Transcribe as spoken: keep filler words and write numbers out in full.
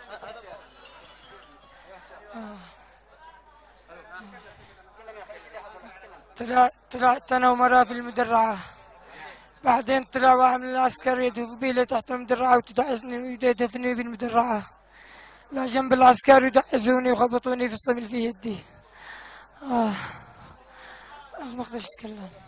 آه. طلع طلعت أنا ومراه في المدرعة. بعدين طلع واحد من العسكر يدف بي لتحت المدرعة وتدعسني ويدفني بالمدرعة لجنب العسكر يدعسوني وخبطوني في الصمل في يدي. آه. آه ما أقدرش أتكلم.